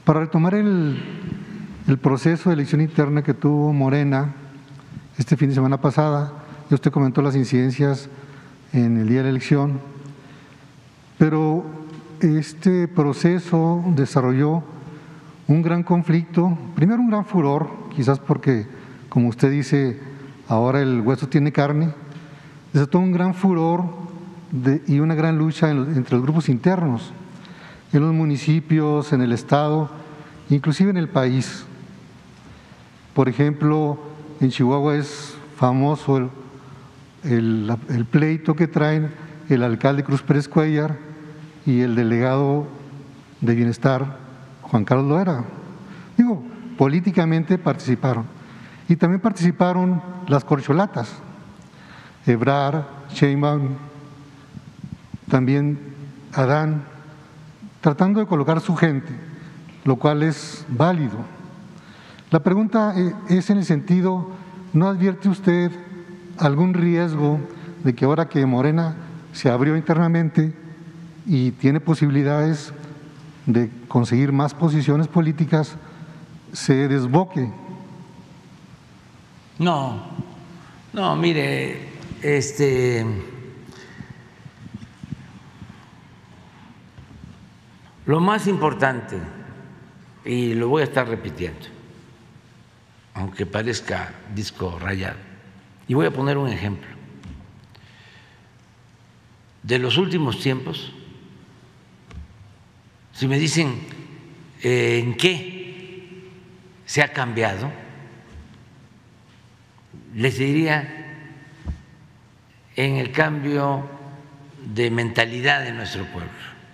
Para retomar el proceso de elección interna que tuvo Morena este fin de semana pasada, ya usted comentó las incidencias en el día de la elección, pero este proceso desarrolló un gran conflicto, primero un gran furor, quizás porque, como usted dice, ahora el hueso tiene carne, desató un gran furor y una gran lucha entre los grupos internos, en los municipios, en el Estado, inclusive en el país. Por ejemplo, en Chihuahua es famoso el pleito que traen el alcalde Cruz Pérez Cuéllar y el delegado de Bienestar, Juan Carlos Loera. Digo, políticamente participaron. Y también participaron las corcholatas, Ebrard, Sheinbaum, también Adán, tratando de colocar su gente, lo cual es válido. La pregunta es en el sentido, ¿no advierte usted algún riesgo de que ahora que Morena se abrió internamente y tiene posibilidades de conseguir más posiciones políticas, se desboque? No, mire, lo más importante, y lo voy a estar repitiendo, aunque parezca disco rayado, y voy a poner un ejemplo. De los últimos tiempos, si me dicen en qué se ha cambiado, les diría en el cambio de mentalidad de nuestro pueblo,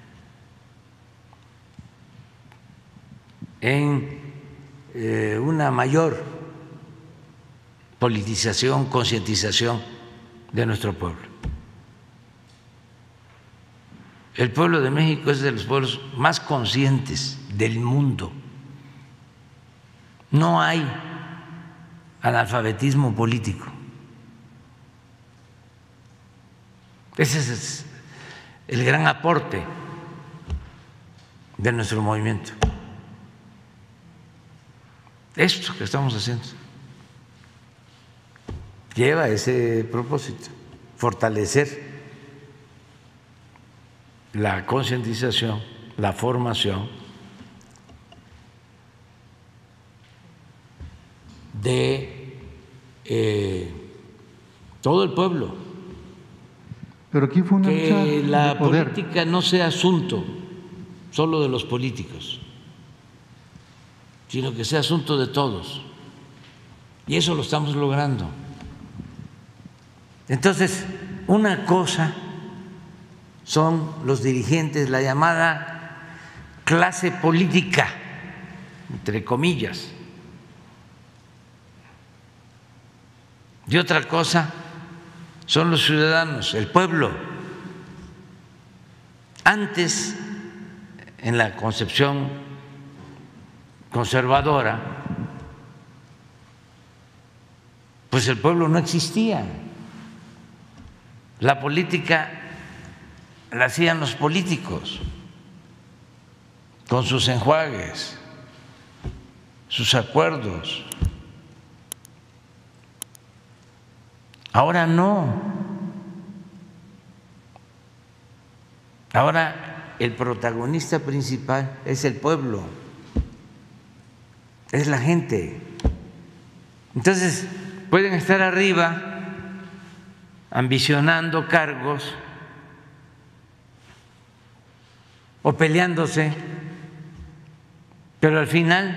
en una mayor politización, concientización de nuestro pueblo. El pueblo de México es de los pueblos más conscientes del mundo. No hay analfabetismo político. Ese es el gran aporte de nuestro movimiento. Esto que estamos haciendo lleva ese propósito, fortalecer la concientización, la formación de todo el pueblo. Pero aquí fue una lucha que la de poder. Política no sea asunto solo de los políticos, sino que sea asunto de todos. Y eso lo estamos logrando. Entonces, una cosa son los dirigentes, la llamada clase política, entre comillas, y otra cosa son los ciudadanos, el pueblo. Antes, en la concepción conservadora, pues el pueblo no existía. La política la hacían los políticos con sus enjuagues, sus acuerdos. Ahora no. Ahora el protagonista principal es el pueblo, es la gente. Entonces pueden estar arriba ambicionando cargos o peleándose, pero al final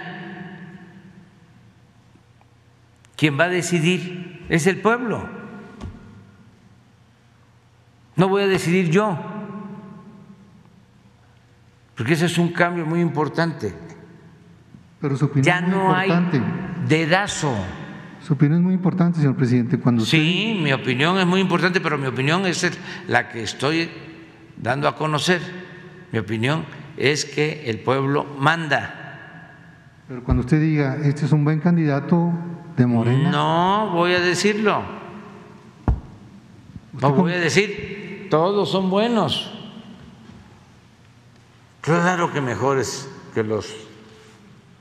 quien va a decidir es el pueblo. No voy a decidir yo, porque ese es un cambio muy importante. Pero su opinión ya es muy no hay importante. dedazo. Su opinión es muy importante, señor presidente. Sí, mi opinión es muy importante, pero mi opinión es la que estoy dando a conocer. Mi opinión es que el pueblo manda. Pero cuando usted diga, este es un buen candidato de Morena. No voy a decirlo. No voy a decir, todos son buenos. Claro que mejores que los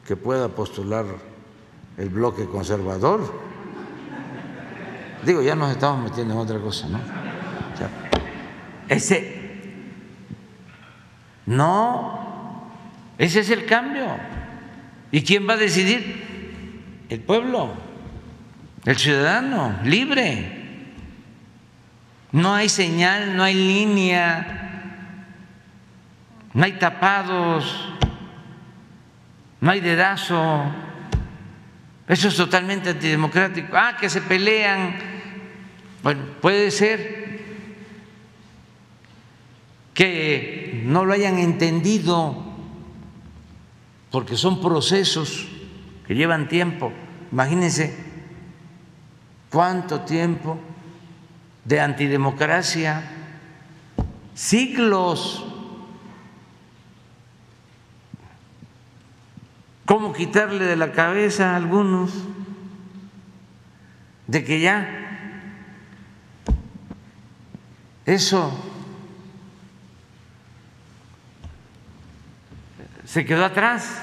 que pueda postular el bloque conservador. Digo, ya nos estamos metiendo en otra cosa, ¿no? O sea, ese es el cambio. ¿Y quién va a decidir? El pueblo, el ciudadano, libre. No hay señal, no hay línea, no hay tapados, no hay dedazo. Eso es totalmente antidemocrático. Que se pelean. Bueno, puede ser que no lo hayan entendido, porque son procesos que llevan tiempo. Imagínense cuánto tiempo de antidemocracia, siglos. ¿Cómo quitarle de la cabeza a algunos de que ya eso se quedó atrás?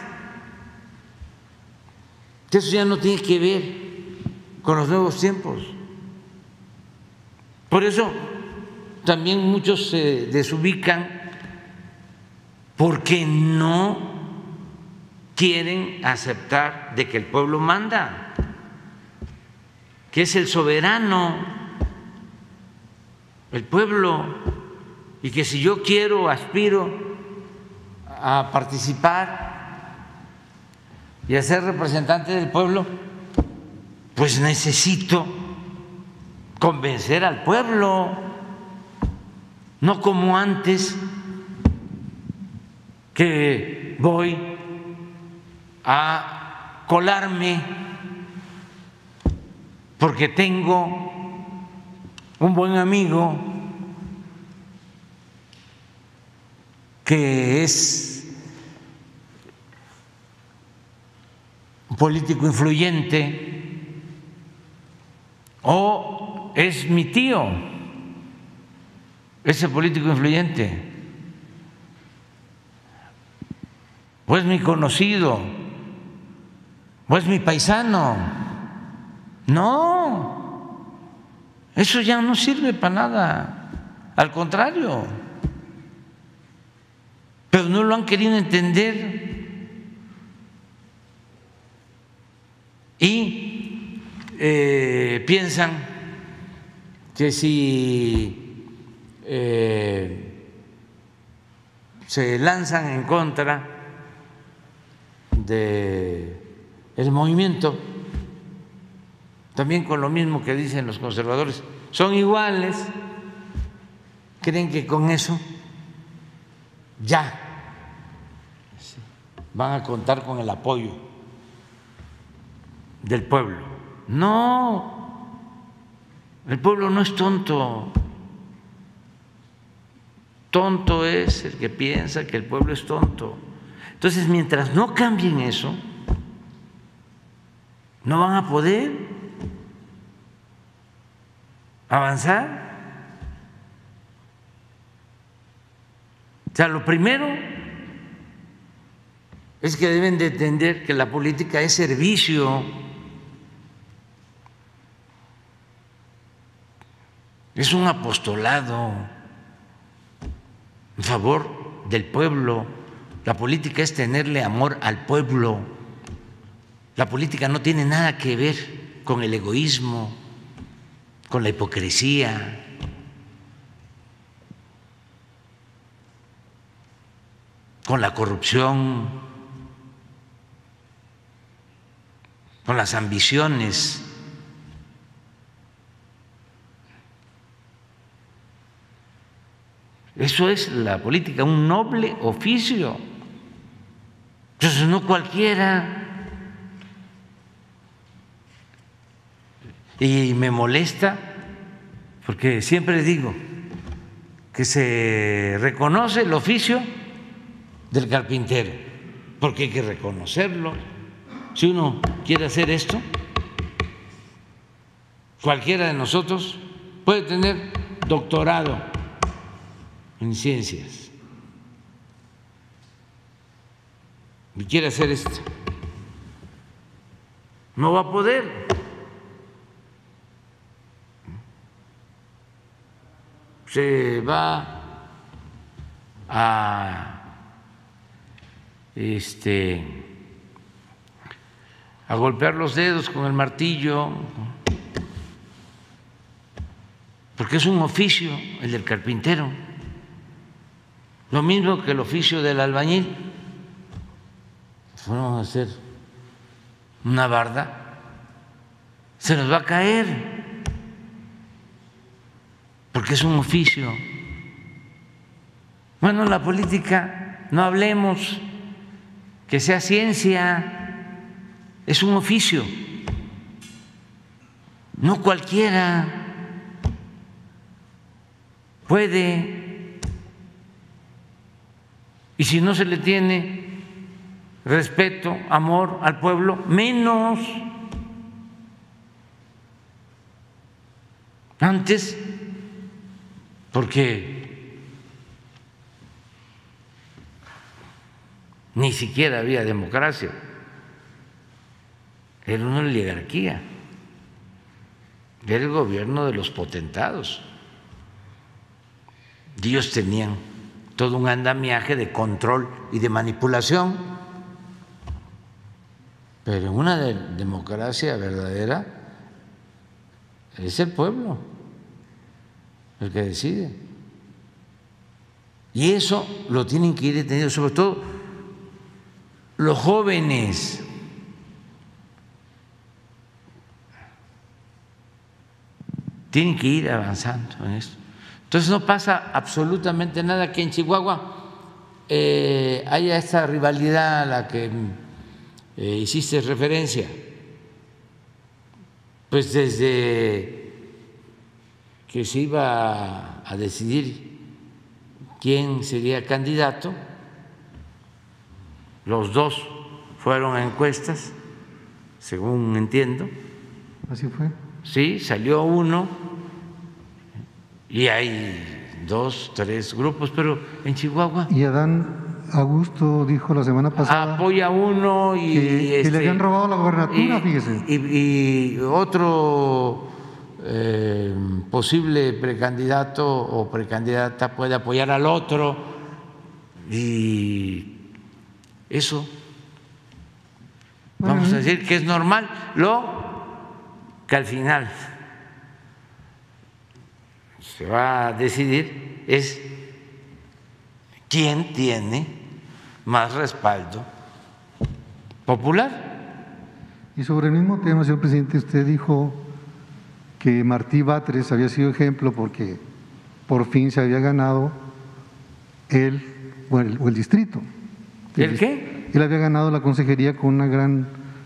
Que eso ya no tiene que ver con los nuevos tiempos. Por eso también muchos se desubican, porque no quieren aceptar de que el pueblo manda, que es el soberano, el pueblo, y que si yo quiero, aspiro a participar y a ser representante del pueblo, pues necesito convencer al pueblo, no como antes, que voy a colarme porque tengo un buen amigo que es un político influyente, o es mi tío ese político influyente, o es mi conocido, o es mi paisano. No, eso ya no sirve para nada, al contrario, pero no lo han querido entender y piensan que si se lanzan en contra del movimiento, también con lo mismo que dicen los conservadores, son iguales, creen que con eso ya van a contar con el apoyo del pueblo. No, el pueblo no es tonto. Tonto es el que piensa que el pueblo es tonto. Entonces, mientras no cambien eso, no van a poder avanzar. O sea, lo primero es que deben de entender que la política es servicio, es un apostolado en favor del pueblo. La política es tenerle amor al pueblo. La política no tiene nada que ver con el egoísmo, con la hipocresía. Con la corrupción, con las ambiciones. Eso es la política, un noble oficio. Entonces no cualquiera. Y me molesta porque siempre digo que se reconoce el oficio del carpintero, porque hay que reconocerlo. Si uno quiere hacer esto, cualquiera de nosotros puede tener doctorado en ciencias y quiere hacer esto, no va a poder. Se va a golpear los dedos con el martillo, porque es un oficio el del carpintero, lo mismo que el oficio del albañil. Vamos a hacer una barda, se nos va a caer, porque es un oficio. Bueno, la política, no hablemos, que sea ciencia, es un oficio, no cualquiera puede, y si no se le tiene respeto, amor al pueblo, menos. Antes, porque ni siquiera había democracia, era una oligarquía, era el gobierno de los potentados. Ellos tenían todo un andamiaje de control y de manipulación, pero en una democracia verdadera es el pueblo el que decide, y eso lo tienen que ir entendiendo, sobre todo los jóvenes. Tienen que ir avanzando en esto. Entonces no pasa absolutamente nada que en Chihuahua haya esta rivalidad a la que hiciste referencia. Pues desde que se iba a decidir quién sería candidato, los dos fueron a encuestas, según entiendo. ¿Así fue? Sí, salió uno y hay 2, 3 grupos, pero en Chihuahua. Y Adán Augusto dijo la semana pasada apoya a uno y que le habían robado la gobernatura, fíjese. Y otro posible precandidato o precandidata puede apoyar al otro, y eso vamos a decir que es normal. Lo que al final se va a decidir es quién tiene más respaldo popular. Y sobre el mismo tema, señor presidente, usted dijo que Martí Batres había sido ejemplo porque por fin se había ganado él o el distrito. ¿El qué? Él había ganado la consejería con una gran,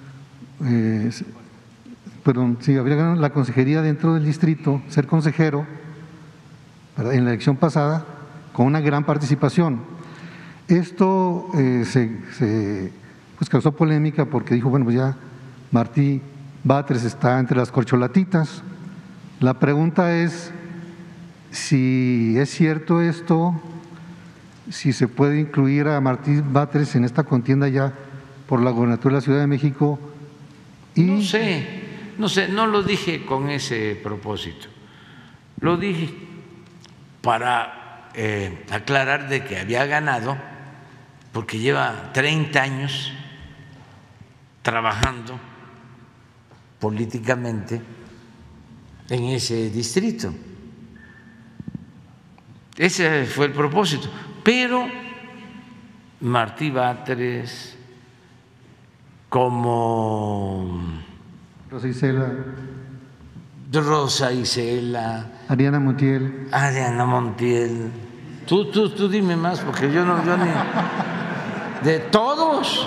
había ganado la consejería dentro del distrito, ser consejero, ¿verdad?, en la elección pasada, con una gran participación. Esto pues causó polémica porque dijo, bueno, pues ya Martí Batres está entre las corcholatitas. La pregunta es si es cierto esto, si se puede incluir a Martí Batres en esta contienda ya por la gobernatura de la Ciudad de México. Y no sé, no lo dije con ese propósito, lo dije para aclarar de que había ganado porque lleva 30 años trabajando políticamente en ese distrito. Ese fue el propósito. Pero Martí Batres, como Rosa Isela, Ariana Montiel, tú dime más, porque yo ni de todos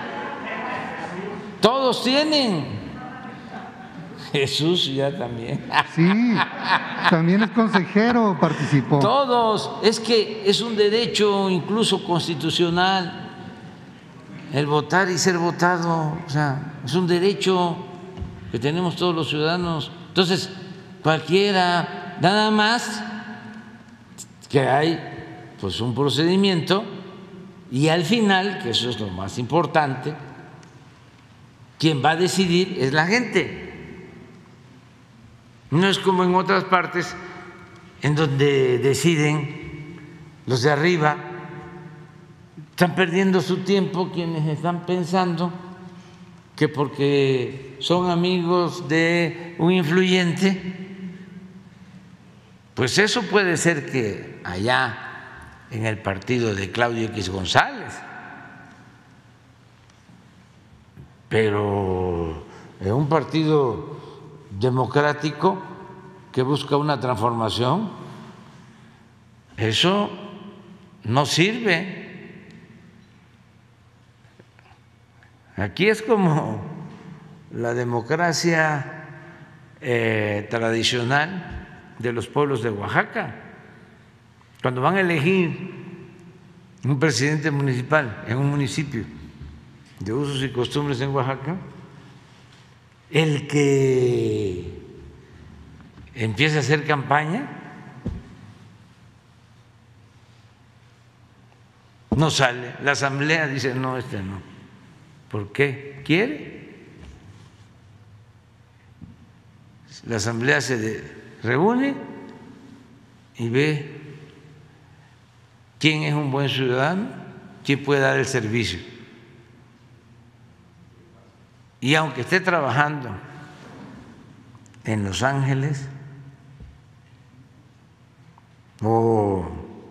tienen. Jesús ya también. Sí, también es consejero, participó. Todos, es que es un derecho incluso constitucional el votar y ser votado, o sea, es un derecho que tenemos todos los ciudadanos. Entonces, cualquiera, nada más que hay pues un procedimiento y al final, que eso es lo más importante, quien va a decidir es la gente. No es como en otras partes en donde deciden los de arriba. Están perdiendo su tiempo quienes están pensando que porque son amigos de un influyente, pues eso puede ser que allá en el partido de Claudio X González, pero en un partido democrático que busca una transformación, eso no sirve. Aquí es como la democracia tradicional de los pueblos de Oaxaca. Cuando van a elegir un presidente municipal en un municipio de usos y costumbres en Oaxaca, el que empieza a hacer campaña no sale. La asamblea dice: no, este no. ¿Por qué? ¿Quiere? La asamblea se reúne y ve quién es un buen ciudadano, quién puede dar el servicio. Y aunque esté trabajando en Los Ángeles o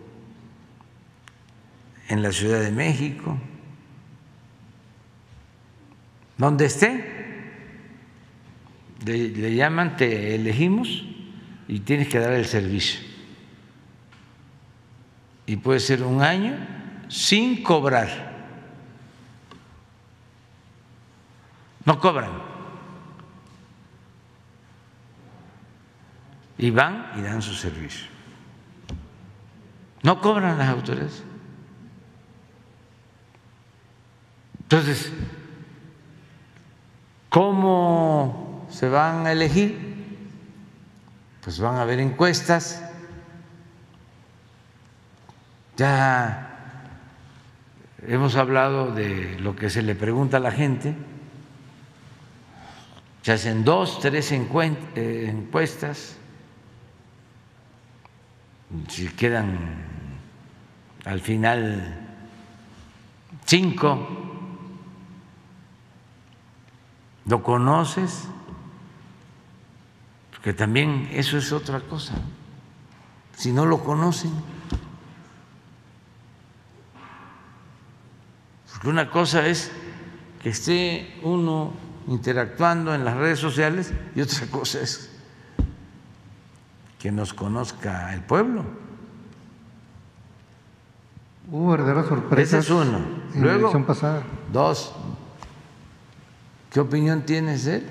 en la Ciudad de México, donde esté, le llaman: te elegimos y tienes que dar el servicio. Y puede ser un año sin cobrar. No cobran. Y van y dan su servicio. No cobran las autoridades. Entonces, ¿cómo se van a elegir? Pues van a haber encuestas. Ya hemos hablado de lo que se le pregunta a la gente. Se hacen 2, 3 encuestas. Si quedan al final 5, ¿lo conoces? Porque también eso es otra cosa. Si no lo conocen, porque una cosa es que esté uno interactuando en las redes sociales y otra cosa es que nos conozca el pueblo. Hubo verdaderas sorpresas. Ese es uno. En Luego, la elección pasada. 2, ¿qué opinión tienes de él?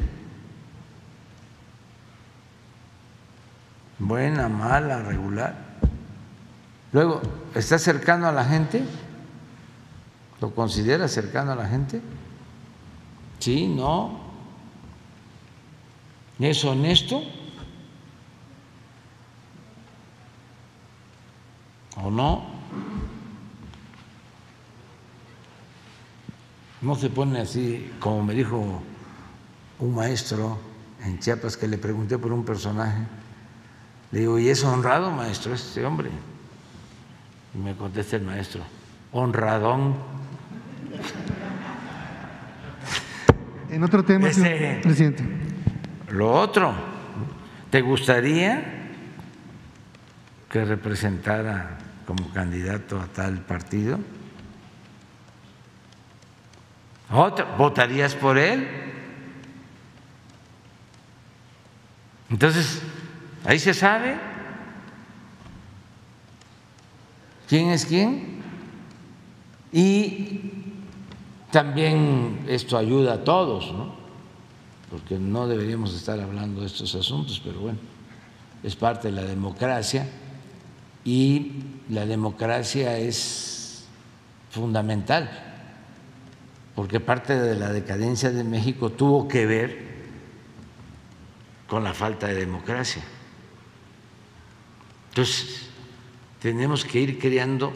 Buena, mala, regular. Luego, ¿está cercano a la gente? ¿Lo considera cercano a la gente? Sí, no. ¿Es honesto o no? No se pone así, como me dijo un maestro en Chiapas, que le pregunté por un personaje. Le digo: ¿y es honrado, maestro, este hombre? Y me contesta el maestro: honradón. En otro tema, señor presidente. Lo otro, ¿te gustaría que representara como candidato a tal partido? ¿Otro? ¿Votarías por él? Entonces, ahí se sabe quién es quién. Y también esto ayuda a todos, ¿no? Porque no deberíamos estar hablando de estos asuntos, pero bueno, es parte de la democracia y la democracia es fundamental, porque parte de la decadencia de México tuvo que ver con la falta de democracia. Entonces, tenemos que ir creando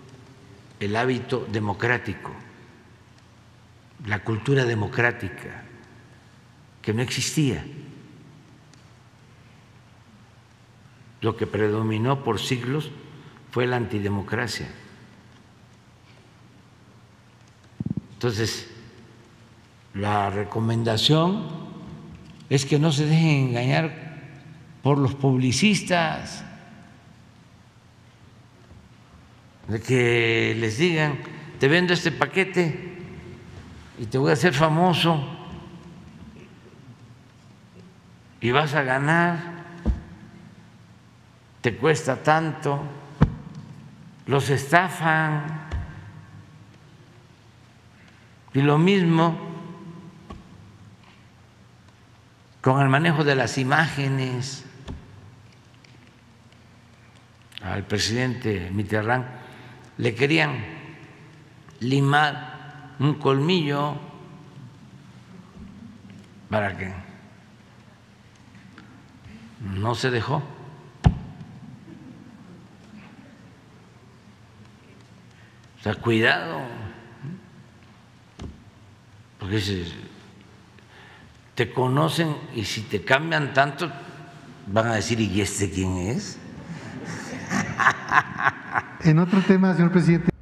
el hábito democrático, la cultura democrática. que no existía. Lo que predominó por siglos fue la antidemocracia. Entonces, la recomendación es que no se dejen engañar por los publicistas, de que les digan, te vendo este paquete y te voy a hacer famoso y vas a ganar, te cuesta tanto, los estafan. Y lo mismo con el manejo de las imágenes. Al presidente Mitterrand le querían limar un colmillo para que no se dejó. O sea, cuidado, porque te conocen y si te cambian tanto van a decir, ¿y este quién es? En otro tema, señor presidente.